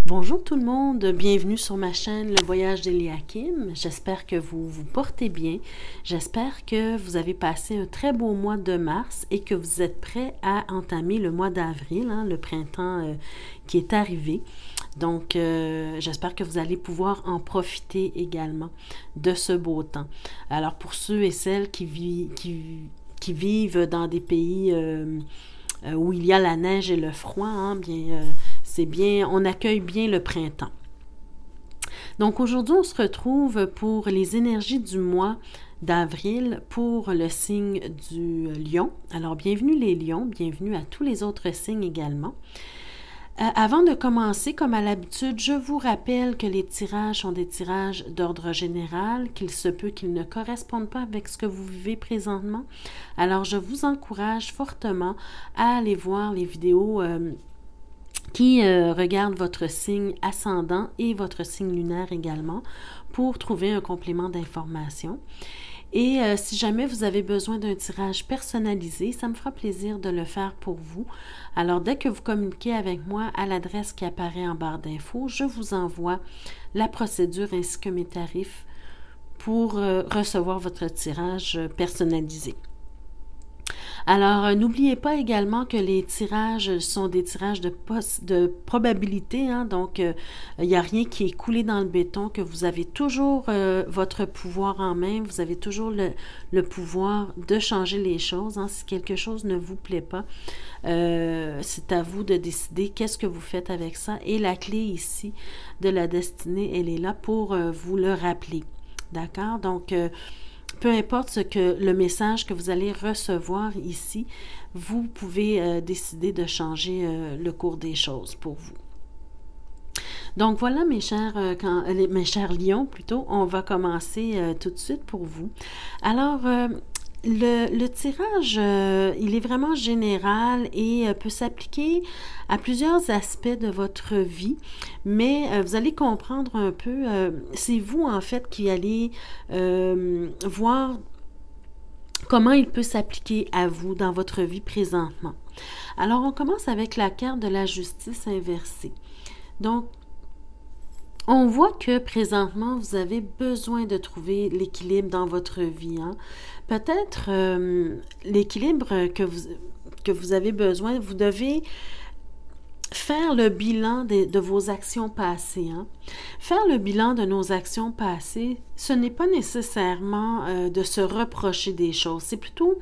Bonjour tout le monde, bienvenue sur ma chaîne Le Voyage d'Eliakim. J'espère que vous vous portez bien. J'espère que vous avez passé un très beau mois de mars et que vous êtes prêts à entamer le mois d'avril, le printemps qui est arrivé. Donc, j'espère que vous allez pouvoir en profiter également de ce beau temps. Alors, pour ceux et celles qui vivent dans des pays où il y a la neige et le froid, c'est bien, on accueille bien le printemps. Donc aujourd'hui, on se retrouve pour les énergies du mois d'avril pour le signe du lion. Alors bienvenue les lions, bienvenue à tous les autres signes également. Avant de commencer, comme à l'habitude, je vous rappelle que les tirages sont des tirages d'ordre général, qu'il se peut qu'ils ne correspondent pas avec ce que vous vivez présentement. Alors, je vous encourage fortement à aller voir les vidéos qui regardent votre signe ascendant et votre signe lunaire également pour trouver un complément d'information. Et si jamais vous avez besoin d'un tirage personnalisé, ça me fera plaisir de le faire pour vous. Alors, dès que vous communiquez avec moi à l'adresse qui apparaît en barre d'infos, je vous envoie la procédure ainsi que mes tarifs pour recevoir votre tirage personnalisé. Alors, n'oubliez pas également que les tirages sont des tirages de probabilité, donc il n'y a rien qui est coulé dans le béton, que vous avez toujours votre pouvoir en main, vous avez toujours le pouvoir de changer les choses. Si quelque chose ne vous plaît pas, c'est à vous de décider qu'est-ce que vous faites avec ça. Et la clé ici de la destinée, elle est là pour vous le rappeler. D'accord? Donc, peu importe le message que vous allez recevoir ici, vous pouvez décider de changer le cours des choses pour vous. Donc voilà mes chers lions, plutôt, on va commencer tout de suite pour vous. Alors, le tirage, il est vraiment général et peut s'appliquer à plusieurs aspects de votre vie, mais vous allez comprendre un peu, c'est vous en fait qui allez voir comment il peut s'appliquer à vous dans votre vie présentement. Alors, on commence avec la carte de la justice inversée. Donc, on voit que présentement, vous avez besoin de trouver l'équilibre dans votre vie. Peut-être l'équilibre que vous avez besoin, vous devez faire le bilan de vos actions passées. Faire le bilan de nos actions passées, ce n'est pas nécessairement de se reprocher des choses, c'est plutôt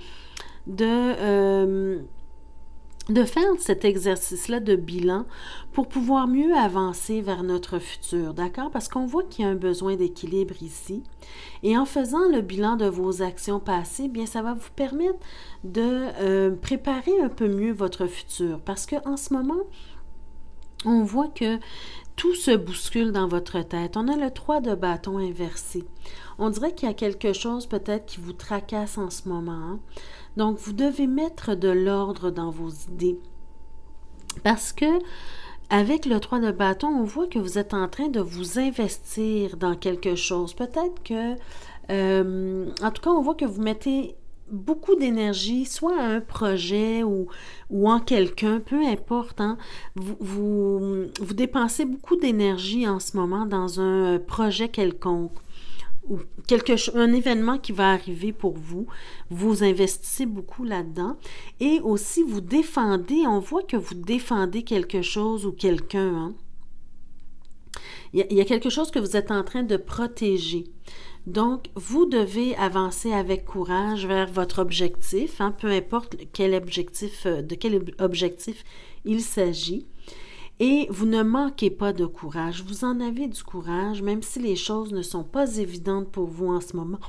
de faire cet exercice-là de bilan pour pouvoir mieux avancer vers notre futur, d'accord? Parce qu'on voit qu'il y a un besoin d'équilibre ici. Et en faisant le bilan de vos actions passées, bien, ça va vous permettre de préparer un peu mieux votre futur. Parce qu'en ce moment, on voit que tout se bouscule dans votre tête. On a le 3 de bâton inversé. On dirait qu'il y a quelque chose peut-être qui vous tracasse en ce moment. Donc, vous devez mettre de l'ordre dans vos idées. Parce que, avec le 3 de bâton, on voit que vous êtes en train de vous investir dans quelque chose. Peut-être que, en tout cas, on voit que vous mettez beaucoup d'énergie, soit à un projet ou en quelqu'un, peu importe. Vous dépensez beaucoup d'énergie en ce moment dans un projet quelconque ou un événement qui va arriver pour vous. Vous investissez beaucoup là-dedans et aussi vous défendez, on voit que vous défendez quelque chose ou quelqu'un. Il y a quelque chose que vous êtes en train de protéger. Donc, vous devez avancer avec courage vers votre objectif, peu importe de quel objectif il s'agit. Et vous ne manquez pas de courage. Vous en avez du courage, même si les choses ne sont pas évidentes pour vous en ce moment.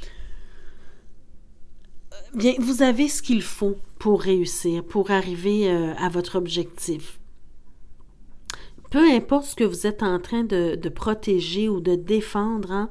Bien, vous avez ce qu'il faut pour réussir, pour arriver à votre objectif. Peu importe ce que vous êtes en train de protéger ou de défendre,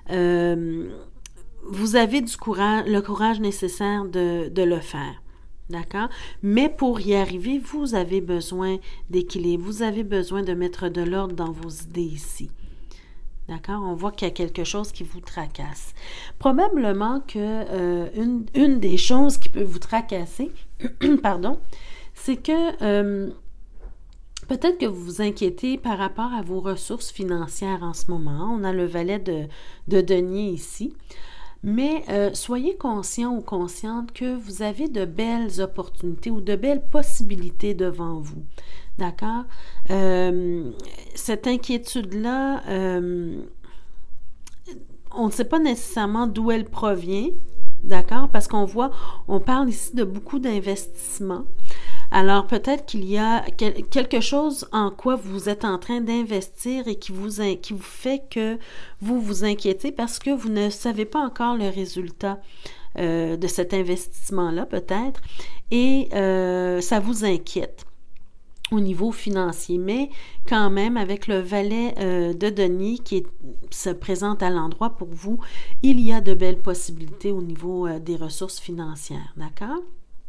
vous avez le courage nécessaire de le faire. D'accord? Mais pour y arriver, vous avez besoin d'équilibre. Vous avez besoin de mettre de l'ordre dans vos idées ici. D'accord? On voit qu'il y a quelque chose qui vous tracasse. Probablement que une des choses qui peut vous tracasser, pardon, c'est que Peut-être que vous vous inquiétez par rapport à vos ressources financières en ce moment. On a le valet de denier ici. Mais soyez conscient ou consciente que vous avez de belles opportunités ou de belles possibilités devant vous. D'accord? Cette inquiétude-là, on ne sait pas nécessairement d'où elle provient. D'accord? Parce on parle ici de beaucoup d'investissements. Alors peut-être qu'il y a quelque chose en quoi vous êtes en train d'investir et qui vous fait que vous vous inquiétez parce que vous ne savez pas encore le résultat de cet investissement-là peut-être et ça vous inquiète au niveau financier. Mais quand même, avec le valet de denier se présente à l'endroit pour vous, il y a de belles possibilités au niveau des ressources financières. D'accord?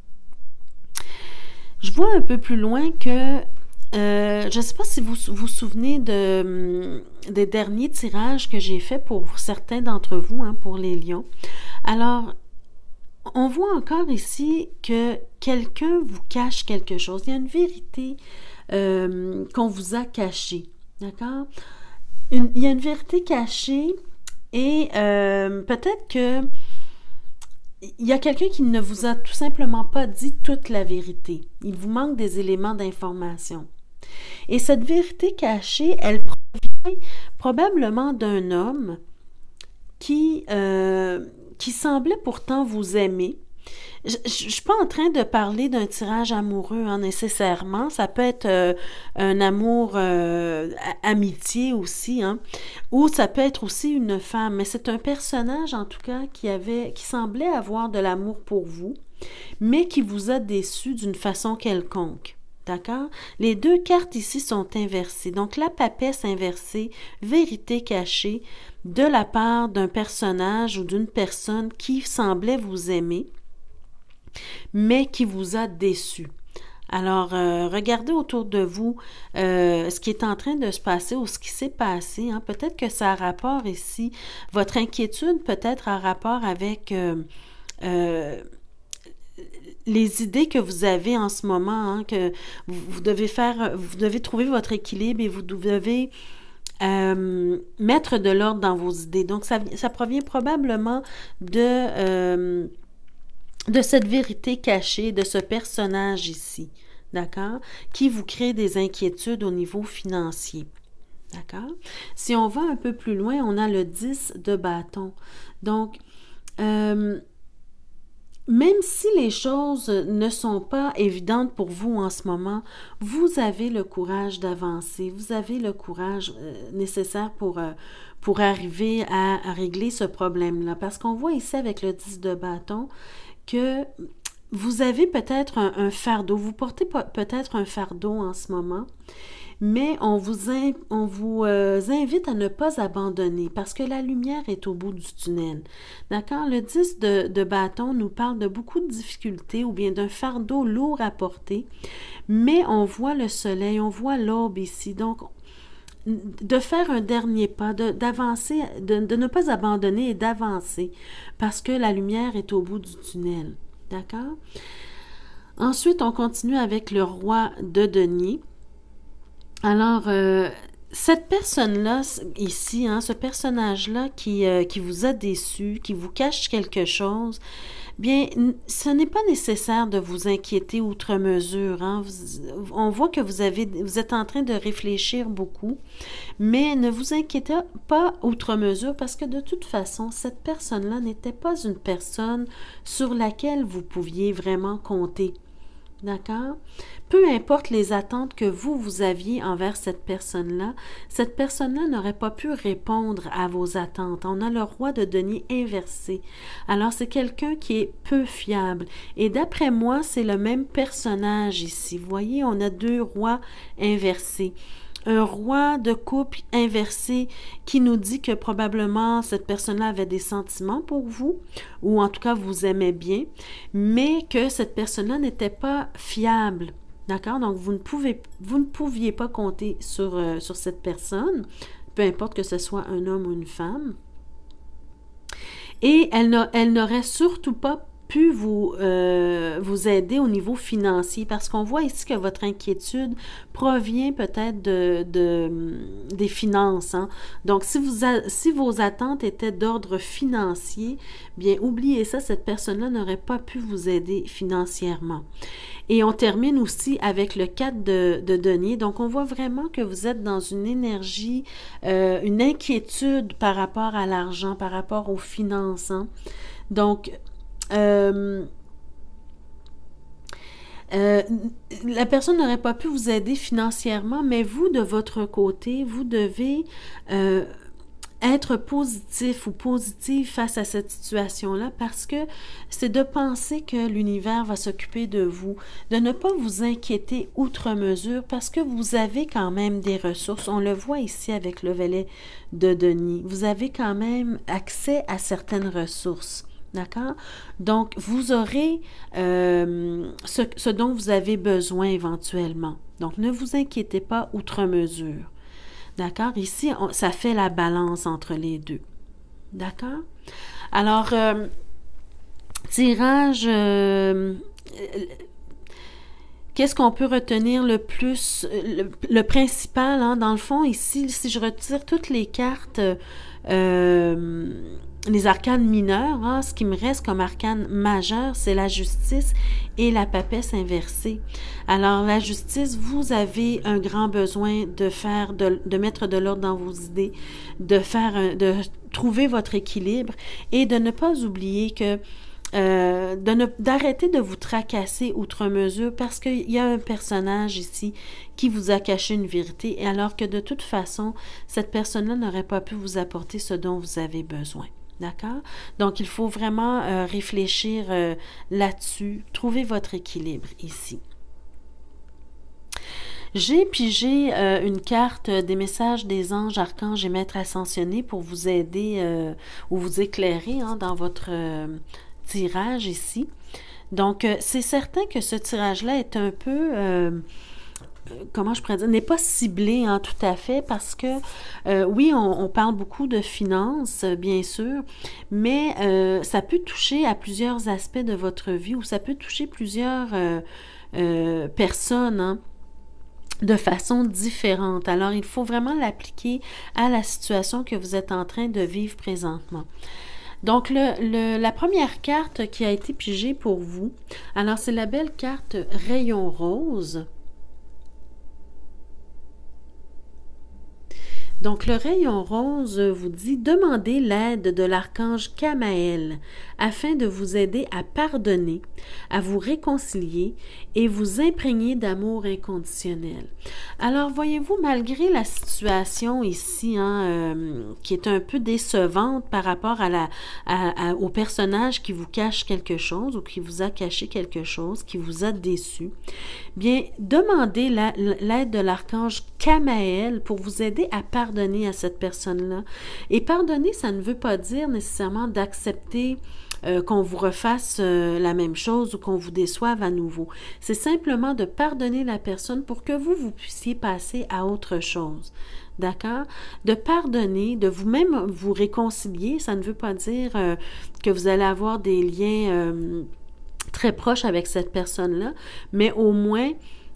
Je vois un peu plus loin que, je ne sais pas si vous vous souvenez des derniers tirages que j'ai faits pour certains d'entre vous, hein, pour les lions. Alors, on voit encore ici que quelqu'un vous cache quelque chose. Il y a une vérité qu'on vous a cachée, d'accord? Il y a une vérité cachée et peut-être que il y a quelqu'un qui ne vous a tout simplement pas dit toute la vérité. Il vous manque des éléments d'information. Et cette vérité cachée, elle provient probablement d'un homme qui semblait pourtant vous aimer. Je ne suis pas en train de parler d'un tirage amoureux, hein, nécessairement. Ça peut être un amour amitié aussi, hein, ou ça peut être aussi une femme. Mais c'est un personnage, en tout cas, qui semblait avoir de l'amour pour vous, mais qui vous a déçu d'une façon quelconque. D'accord? Les deux cartes ici sont inversées. Donc, la papesse inversée, vérité cachée, de la part d'un personnage ou d'une personne qui semblait vous aimer, mais qui vous a déçu. Alors, regardez autour de vous ce qui est en train de se passer ou ce qui s'est passé. Hein. Peut-être que ça a rapport ici, votre inquiétude peut-être a rapport avec les idées que vous avez en ce moment, hein, que vous devez trouver votre équilibre et vous devez mettre de l'ordre dans vos idées. Donc, ça provient probablement de cette vérité cachée, de ce personnage ici, d'accord, qui vous crée des inquiétudes au niveau financier, d'accord? Si on va un peu plus loin, on a le 10 de bâton. Donc, même si les choses ne sont pas évidentes pour vous en ce moment, vous avez le courage d'avancer, vous avez le courage nécessaire pour arriver à régler ce problème-là. Parce qu'on voit ici avec le 10 de bâton que vous avez peut-être un fardeau, vous portez peut-être un fardeau en ce moment, mais on vous invite à ne pas abandonner parce que la lumière est au bout du tunnel. D'accord? Le 10 de bâton nous parle de beaucoup de difficultés ou bien d'un fardeau lourd à porter, mais on voit le soleil, on voit l'aube ici. Donc, de faire un dernier pas, d'avancer, de ne pas abandonner et d'avancer parce que la lumière est au bout du tunnel. D'accord? Ensuite, on continue avec le roi de denier. Alors, cette personne-là, ici, hein, ce personnage-là qui vous a déçu, qui vous cache quelque chose, bien, ce n'est pas nécessaire de vous inquiéter outre mesure. Hein. On voit que vous êtes en train de réfléchir beaucoup, mais ne vous inquiétez pas outre mesure parce que de toute façon, cette personne-là n'était pas une personne sur laquelle vous pouviez vraiment compter. D'accord? Peu importe les attentes que vous aviez envers cette personne-là n'aurait pas pu répondre à vos attentes. On a le roi de denier inversé. Alors, c'est quelqu'un qui est peu fiable. Et d'après moi, c'est le même personnage ici. Vous voyez, on a deux rois inversés. Un roi de coupe inversé qui nous dit que probablement cette personne-là avait des sentiments pour vous, ou en tout cas vous aimait bien, mais que cette personne-là n'était pas fiable. D'accord? Donc, vous ne pouviez pas compter sur cette personne, peu importe que ce soit un homme ou une femme. Et elle n'aurait surtout pas pu vous aider au niveau financier, parce qu'on voit ici que votre inquiétude provient peut-être des finances, hein. Donc, si vos attentes étaient d'ordre financier, bien, oubliez ça, cette personne-là n'aurait pas pu vous aider financièrement. Et on termine aussi avec le 4 de denier. Donc, on voit vraiment que vous êtes dans une énergie, une inquiétude par rapport à l'argent, par rapport aux finances, hein. Donc, la personne n'aurait pas pu vous aider financièrement, mais vous, de votre côté, vous devez être positif ou positive face à cette situation-là, parce que c'est de penser que l'univers va s'occuper de vous, de ne pas vous inquiéter outre mesure, parce que vous avez quand même des ressources. On le voit ici avec le valet de denier. Vous avez quand même accès à certaines ressources. D'accord? Donc, vous aurez ce dont vous avez besoin éventuellement. Donc, ne vous inquiétez pas outre mesure. D'accord? Ici, ça fait la balance entre les deux. D'accord? Alors, tirage, qu'est-ce qu'on peut retenir le plus? Le principal, hein, dans le fond, ici, si je retire toutes les cartes, les arcanes mineures, hein, ce qui me reste comme arcane majeure, c'est la justice et la papesse inversée. Alors, la justice, vous avez un grand besoin de mettre de l'ordre dans vos idées, de trouver votre équilibre et de ne pas oublier que d'arrêter de vous tracasser outre mesure, parce qu'il y a un personnage ici qui vous a caché une vérité, et alors que de toute façon, cette personne-là n'aurait pas pu vous apporter ce dont vous avez besoin. D'accord? Donc, il faut vraiment réfléchir là-dessus, trouver votre équilibre ici. J'ai pigé une carte des messages des anges, archanges et maîtres ascensionnés pour vous aider ou vous éclairer, hein, dans votre tirage ici. Donc, c'est certain que ce tirage-là est un peu... comment je pourrais dire, n'est pas ciblé, hein, tout à fait, parce que oui, on parle beaucoup de finances, bien sûr, mais ça peut toucher à plusieurs aspects de votre vie, ou ça peut toucher plusieurs personnes, hein, de façon différente. Alors, il faut vraiment l'appliquer à la situation que vous êtes en train de vivre présentement. Donc, la première carte qui a été pigée pour vous, alors c'est la belle carte Rayon Rose. Donc, le rayon rose vous dit « Demandez l'aide de l'archange Kamaël afin de vous aider à pardonner, à vous réconcilier et vous imprégner d'amour inconditionnel. » Alors, voyez-vous, malgré la situation ici, hein, qui est un peu décevante par rapport au personnage qui vous cache quelque chose ou qui vous a caché quelque chose, qui vous a déçu, bien, demandez l'aide de l'archange Kamaël pour vous aider à pardonner à cette personne-là. Et pardonner, ça ne veut pas dire nécessairement d'accepter qu'on vous refasse la même chose ou qu'on vous déçoive à nouveau. C'est simplement de pardonner la personne pour que vous puissiez passer à autre chose. D'accord? De pardonner, de vous-même vous réconcilier, ça ne veut pas dire que vous allez avoir des liens très proches avec cette personne-là, mais au moins,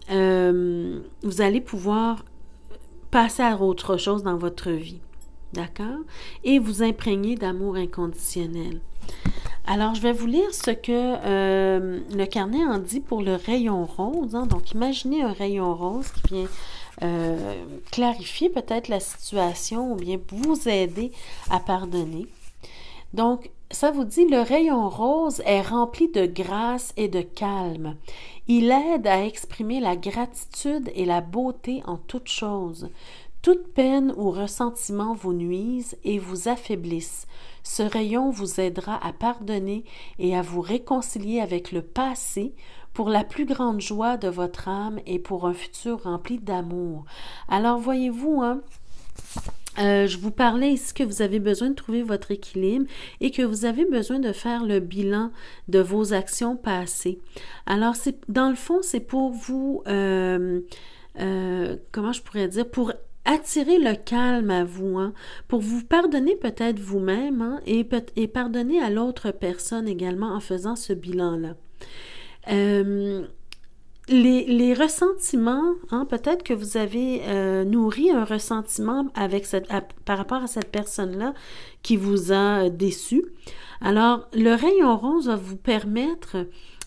vous allez pouvoir passer à autre chose dans votre vie. D'accord? Et vous imprégner d'amour inconditionnel. Alors, je vais vous lire ce que le carnet en dit pour le rayon rose. Hein? Donc, imaginez un rayon rose qui vient clarifier peut-être la situation ou bien vous aider à pardonner. Donc, ça vous dit, le rayon rose est rempli de grâce et de calme. Il aide à exprimer la gratitude et la beauté en toutes choses. Toute peine ou ressentiment vous nuise et vous affaiblisse. Ce rayon vous aidera à pardonner et à vous réconcilier avec le passé pour la plus grande joie de votre âme et pour un futur rempli d'amour. Alors, voyez-vous, hein, je vous parlais ici que vous avez besoin de trouver votre équilibre et que vous avez besoin de faire le bilan de vos actions passées. Alors, dans le fond, c'est pour vous, comment je pourrais dire, pour attirer le calme à vous, hein, pour vous pardonner peut-être vous-même, hein, et pardonner à l'autre personne également en faisant ce bilan-là. Les ressentiments, hein, peut-être que vous avez nourri un ressentiment par rapport à cette personne-là qui vous a déçu. Alors, le rayon rose va vous permettre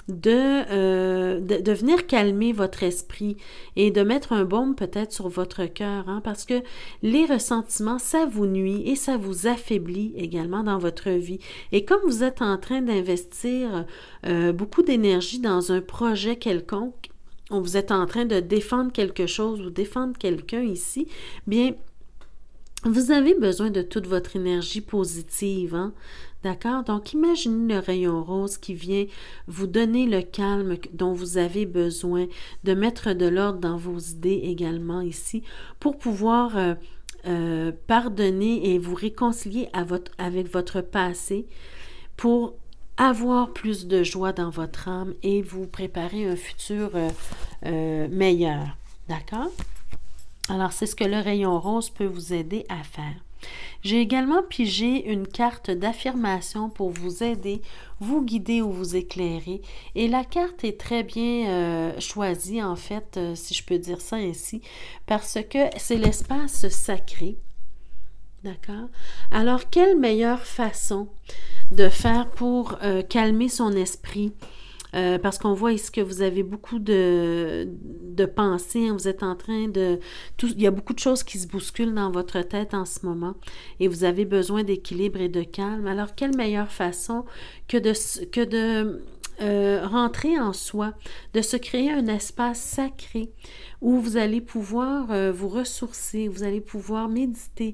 de venir calmer votre esprit et de mettre un baume peut-être sur votre cœur, hein, parce que les ressentiments, ça vous nuit et ça vous affaiblit également dans votre vie. Et comme vous êtes en train d'investir beaucoup d'énergie dans un projet quelconque, ou vous êtes en train de défendre quelque chose ou défendre quelqu'un ici, bien, vous avez besoin de toute votre énergie positive, hein? D'accord? Donc, imaginez le rayon rose qui vient vous donner le calme dont vous avez besoin, de mettre de l'ordre dans vos idées également ici, pour pouvoir pardonner et vous réconcilier avec votre passé, pour avoir plus de joie dans votre âme et vous préparer un futur meilleur. D'accord? Alors, c'est ce que le rayon rose peut vous aider à faire. J'ai également pigé une carte d'affirmation pour vous aider, vous guider ou vous éclairer. Et la carte est très bien choisie, en fait, si je peux dire ça ainsi, parce que c'est l'espace sacré. D'accord? Alors, quelle meilleure façon de faire pour calmer son esprit? Parce qu'on voit ici que vous avez beaucoup de pensées, hein, vous êtes en train il y a beaucoup de choses qui se bousculent dans votre tête en ce moment et vous avez besoin d'équilibre et de calme. Alors, quelle meilleure façon que de rentrer en soi, de se créer un espace sacré où vous allez pouvoir vous ressourcer, vous allez pouvoir méditer,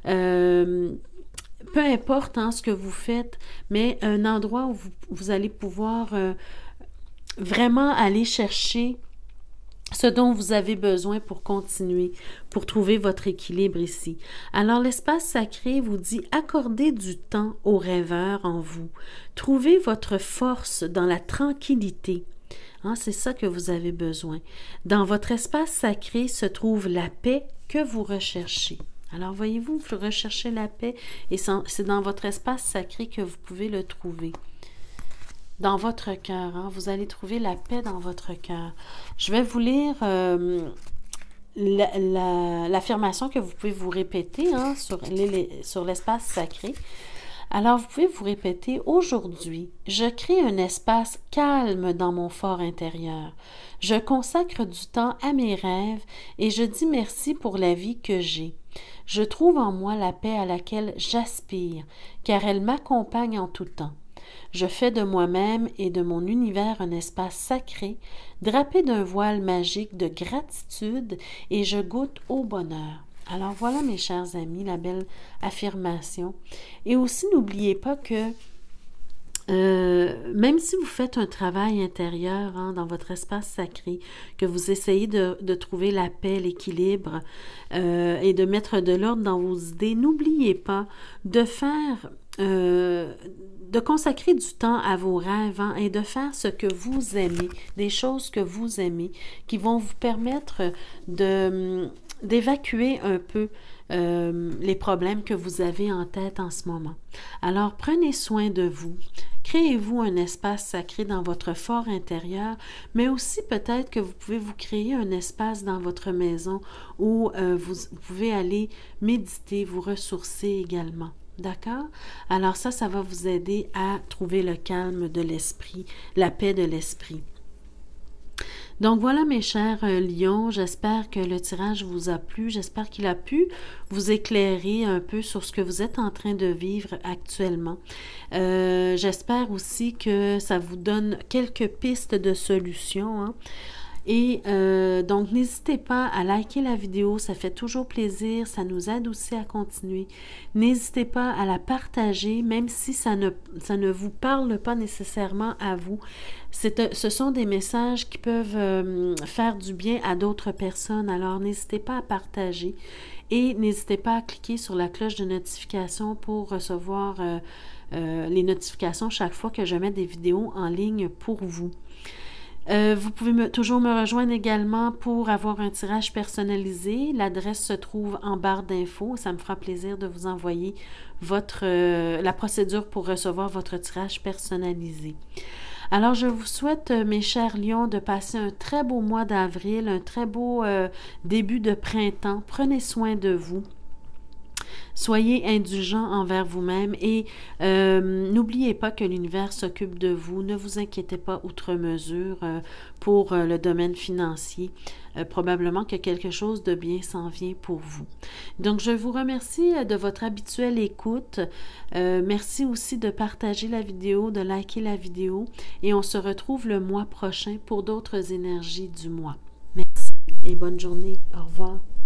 peu importe hein, ce que vous faites, mais un endroit où vous allez pouvoir vraiment aller chercher ce dont vous avez besoin pour continuer, pour trouver votre équilibre ici. Alors, l'espace sacré vous dit accordez du temps aux rêveurs en vous. Trouvez votre force dans la tranquillité. Hein, c'est ça que vous avez besoin. Dans votre espace sacré se trouve la paix que vous recherchez. Alors, voyez-vous, vous recherchez la paix et c'est dans votre espace sacré que vous pouvez le trouver. Dans votre cœur, hein, vous allez trouver la paix dans votre cœur. Je vais vous lire l'affirmation que vous pouvez vous répéter hein, sur l'espace sacré. Alors, vous pouvez vous répéter, aujourd'hui, je crée un espace calme dans mon fort intérieur. Je consacre du temps à mes rêves et je dis merci pour la vie que j'ai. Je trouve en moi la paix à laquelle j'aspire, car elle m'accompagne en tout temps. Je fais de moi-même et de mon univers un espace sacré, drapé d'un voile magique de gratitude et je goûte au bonheur. Alors voilà mes chers amis, la belle affirmation. Et aussi n'oubliez pas que même si vous faites un travail intérieur hein, dans votre espace sacré, que vous essayez de trouver la paix, l'équilibre et de mettre de l'ordre dans vos idées, n'oubliez pas de faire de consacrer du temps à vos rêves hein, et de faire ce que vous aimez, des choses que vous aimez, qui vont vous permettre d'évacuer un peu les problèmes que vous avez en tête en ce moment. Alors, prenez soin de vous. Créez-vous un espace sacré dans votre fort intérieur, mais aussi peut-être que vous pouvez vous créer un espace dans votre maison où vous pouvez aller méditer, vous ressourcer également. D'accord? Alors ça va vous aider à trouver le calme de l'esprit, la paix de l'esprit. Donc voilà mes chers lions, j'espère que le tirage vous a plu, j'espère qu'il a pu vous éclairer un peu sur ce que vous êtes en train de vivre actuellement. J'espère aussi que ça vous donne quelques pistes de solutions, hein. Et donc, n'hésitez pas à liker la vidéo, ça fait toujours plaisir, ça nous aide aussi à continuer. N'hésitez pas à la partager, même si ça ne vous parle pas nécessairement à vous. Ce sont des messages qui peuvent faire du bien à d'autres personnes, alors n'hésitez pas à partager. Et n'hésitez pas à cliquer sur la cloche de notification pour recevoir les notifications chaque fois que je mets des vidéos en ligne pour vous. Vous pouvez toujours me rejoindre également pour avoir un tirage personnalisé. L'adresse se trouve en barre d'infos. Ça me fera plaisir de vous envoyer la procédure pour recevoir votre tirage personnalisé. Alors, je vous souhaite, mes chers lions, de passer un très beau mois d'avril, un très beau début de printemps. Prenez soin de vous. Soyez indulgents envers vous-même et n'oubliez pas que l'univers s'occupe de vous. Ne vous inquiétez pas outre mesure pour le domaine financier. Probablement que quelque chose de bien s'en vient pour vous. Donc, je vous remercie de votre habituelle écoute. Merci aussi de partager la vidéo, de liker la vidéo et on se retrouve le mois prochain pour d'autres énergies du mois. Merci et bonne journée. Au revoir.